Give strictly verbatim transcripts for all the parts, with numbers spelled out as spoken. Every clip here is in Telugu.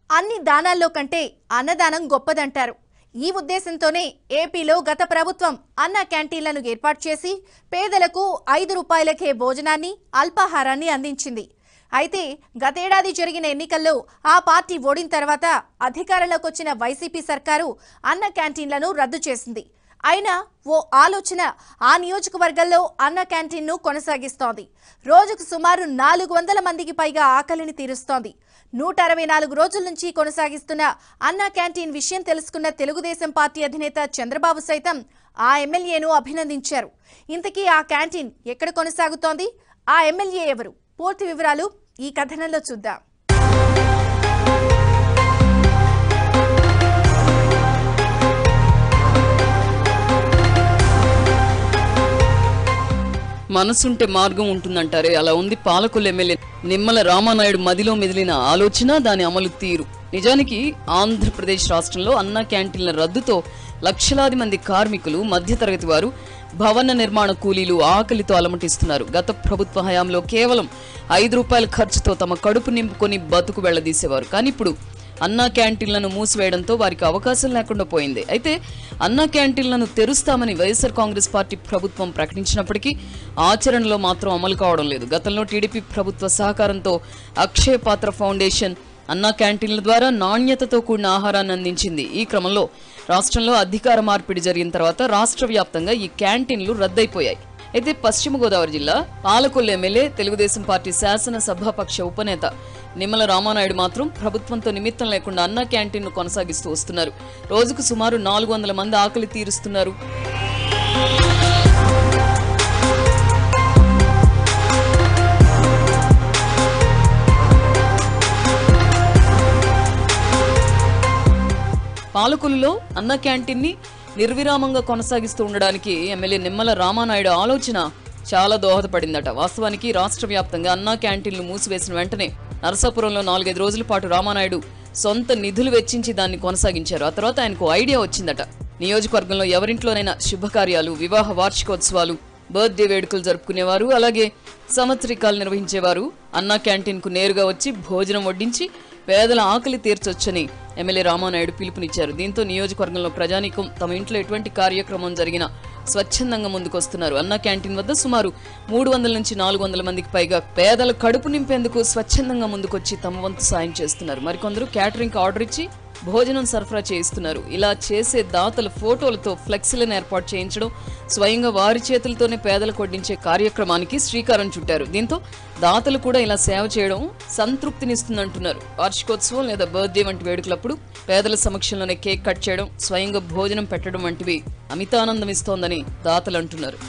అన్ని దానాల్లో కంటే అన్నదానం గొప్పదంటారు. ఈ ఉద్దేశంతోనే ఏపీలో గత ప్రభుత్వం అన్న క్యాంటీన్లను ఏర్పాటు చేసి పేదలకు ఐదు రూపాయలకే భోజనాన్ని, అల్పాహారాన్ని అందించింది. అయితే గతేడాది జరిగిన ఎన్నికల్లో ఆ పార్టీ ఓడిన తర్వాత అధికారంలోకి వచ్చిన వైసీపీ సర్కారు అన్న క్యాంటీన్లను రద్దు చేసింది. అయినా ఓ ఆలోచన ఆ నియోజకవర్గంలో అన్న క్యాంటీన్ను కొనసాగిస్తోంది. రోజుకు సుమారు నాలుగు వందల మందికి పైగా ఆకలిని తీరుస్తోంది. నూట అరవై నాలుగు రోజుల నుంచి కొనసాగిస్తున్న అన్న క్యాంటీన్ విషయం తెలుసుకున్న తెలుగుదేశం పార్టీ అధినేత చంద్రబాబు సైతం ఆ ఎమ్మెల్యేను అభినందించారు. ఇంతకీ ఆ క్యాంటీన్ ఎక్కడ కొనసాగుతోంది? ఆ ఎమ్మెల్యే ఎవరు? పూర్తి వివరాలు ఈ కథనంలో చూద్దాం. మనసుంటే మార్గం ఉంటుందంటారే, అలా ఉంది పాలకొల్లు ఎమ్మెల్యే నిమ్మల రామానాయుడు మదిలో మెదిలిన ఆలోచన, దాని అమలు తీరు. నిజానికి ఆంధ్రప్రదేశ్ రాష్ట్రంలో అన్న క్యాంటీన్ల రద్దుతో లక్షలాది మంది కార్మికులు, మధ్యతరగతి వారు, భవన నిర్మాణ కూలీలు ఆకలితో అలమటిస్తున్నారు. గత ప్రభుత్వ హయాంలో కేవలం ఐదు రూపాయల ఖర్చుతో తమ కడుపు నింపుకొని బతుకు వెళ్లదీసేవారు. కానీ ఇప్పుడు అన్నా క్యాంటీన్లను మూసివేయడంతో వారికి అవకాశం లేకుండా పోయింది. అయితే అన్నా క్యాంటీన్లను తెరుస్తామని వైఎస్ఆర్ కాంగ్రెస్ పార్టీ ప్రభుత్వం ప్రకటించినప్పటికీ ఆచరణలో మాత్రం అమలు కావడం లేదు. గతంలో టీడీపీ ప్రభుత్వ సహకారంతో అక్షయ పాత్ర ఫౌండేషన్ అన్నా క్యాంటీన్ల ద్వారా నాణ్యతతో కూడిన ఆహారాన్ని అందించింది. ఈ క్రమంలో రాష్ట్రంలో అధికార మార్పిడి జరిగిన తర్వాత రాష్ట్ర వ్యాప్తంగా ఈ క్యాంటీన్లు రద్దయిపోయాయి. అయితే పశ్చిమ గోదావరి జిల్లా పాలకొల్లు ఎమ్మెల్యే తెలుగుదేశం పార్టీ శాసనసభాపక్ష ఉపనేత నిమ్మల రామానాయుడు మాత్రం ప్రభుత్వంతో నిమిత్తం లేకుండా అన్న క్యాంటీన్ను కొనసాగిస్తూ వస్తున్నారు. రోజుకు సుమారు నాలుగు వందల మంది ఆకలి తీరుస్తున్నారు. పాలకొల్లులో అన్న క్యాంటీన్ ని నిర్విరామంగా కొనసాగిస్తూ ఉండడానికి ఎమ్మెల్యే నిమ్మల రామానాయుడు ఆలోచన చాలా దోహదపడిందట. వాస్తవానికి రాష్ట్ర వ్యాప్తంగా అన్నా క్యాంటీన్లు మూసివేసిన వెంటనే నరసాపురంలో నాలుగైదు రోజుల పాటు రామానాయుడు సొంత నిధులు వెచ్చించి దాన్ని కొనసాగించారు. ఆ తర్వాత ఆయనకు ఐడియా వచ్చిందట. నియోజకవర్గంలో ఎవరింట్లోనైనా శుభకార్యాలు, వివాహ వార్షికోత్సవాలు, బర్త్డే వేడుకలు జరుపుకునేవారు, అలాగే సంవత్సరికాలు నిర్వహించేవారు అన్నా క్యాంటీన్ కు నేరుగా వచ్చి భోజనం వడ్డించి పేదల ఆకలి తీర్చొచ్చని ఎమ్మెల్యే రామానాయుడు పిలుపునిచ్చారు. దీంతో నియోజకవర్గంలో ప్రజానీకం తమ ఇంట్లో ఎటువంటి కార్యక్రమం జరిగినా స్వచ్ఛందంగా ముందుకొస్తున్నారు. అన్నా క్యాంటీన్ వద్ద సుమారు మూడు వందల నుంచి నాలుగు వందల మందికి పైగా పేదల కడుపు నింపేందుకు స్వచ్ఛందంగా ముందుకొచ్చి తమ వంతు సాయం చేస్తున్నారు. మరికొందరు క్యాటరింగ్ ఆర్డర్ ఇచ్చి భోజనం సరఫరా చేయిస్తున్నారు. ఇలా చేసే దాతల ఫోటోలతో ఫ్లెక్సీలను ఏర్పాటు చేయించడం, స్వయంగా వారి చేతులతోనే పేదలకు వడ్డించే కార్యక్రమానికి శ్రీకారం చుట్టారు. దీంతో దాతలు కూడా ఇలా సేవ చేయడం సంతృప్తినిస్తుందంటున్నారు. వార్షికోత్సవం లేదా బర్త్డే వంటి వేడుకలప్పుడు పేదల సమక్షంలోనే కేక్ కట్ చేయడం, స్వయంగా భోజనం పెట్టడం వంటివి అమితానందం ఇస్తోందని దాతలు అంటున్నారు.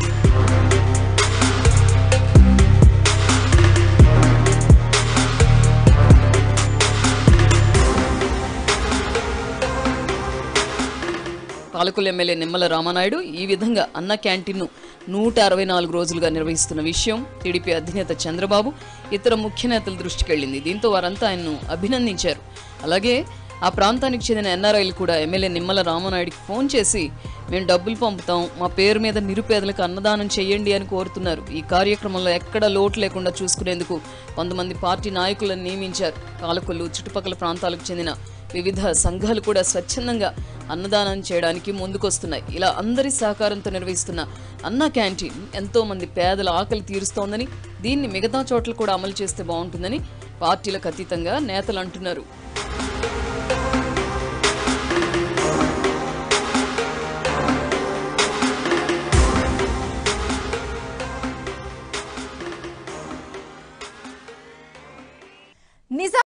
పాలకొల్లు ఎమ్మెల్యే నిమ్మల రామానాయుడు ఈ విధంగా అన్న క్యాంటీన్ను నూట అరవై నాలుగు రోజులుగా నిర్వహిస్తున్న విషయం టీడీపీ అధినేత చంద్రబాబు, ఇతర ముఖ్య నేతల దృష్టికి వెళ్ళింది. దీంతో వారంతా ఆయన్ను అభినందించారు. అలాగే ఆ ప్రాంతానికి చెందిన ఎన్ఆర్ఐలు కూడా ఎమ్మెల్యే నిమ్మల రామానాయుడికి ఫోన్ చేసి మేము డబ్బులు పంపుతాం, మా పేరు మీద నిరుపేదలకు అన్నదానం చేయండి అని కోరుతున్నారు. ఈ కార్యక్రమంలో ఎక్కడ లోటు లేకుండా చూసుకునేందుకు కొంతమంది పార్టీ నాయకులను నియమించారు. పాలకొల్లు చుట్టుపక్కల ప్రాంతాలకు చెందిన వివిధ సంఘాలు కూడా స్వచ్ఛందంగా అన్నదానం చేయడానికి ముందుకొస్తున్నాయి. ఇలా అందరి సహకారంతో నిర్వహిస్తున్న అన్న క్యాంటీన్ ఎంతో మంది పేదల ఆకలి తీరుస్తోందని, దీన్ని మిగతా చోట్ల కూడా అమలు చేస్తే బాగుంటుందని పార్టీలకు అతీతంగా నేతలు అంటున్నారు. నిజం